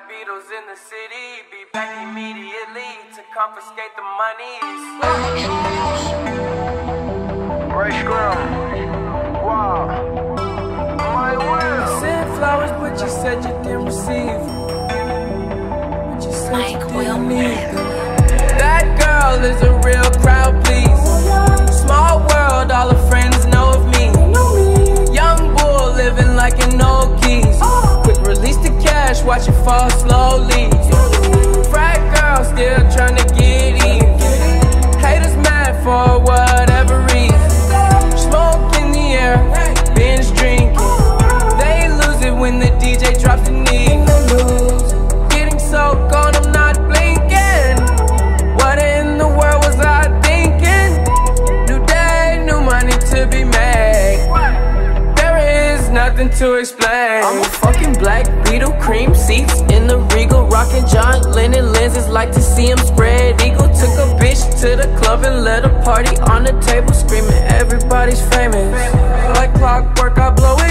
Beatles in the city, be back immediately to confiscate the monies. Fresh ground. Wow. My will. Sent flowers, but you said you didn't receive. But you said you didn't need them. That girl is a real crowd, please. Small world, all her friends know of me. Young bull living like an old geese. Quick release the cash, watch it fall slowly. Frat girl still trying to get even. Haters mad for whatever reason. Smoke in the air, binge drinking. They lose it when the DJ drops the knee. Getting so gone, I'm not blinking. What in the world was I thinking? New day, new money to be made. There is nothing to explain. I'm a fucking black Beetle, cream seats in the Regal, rocking John Lennon lenses, like to see him spread eagle. Took a bitch to the club and let a party on the table, screaming everybody's famous. Like clockwork, I blow it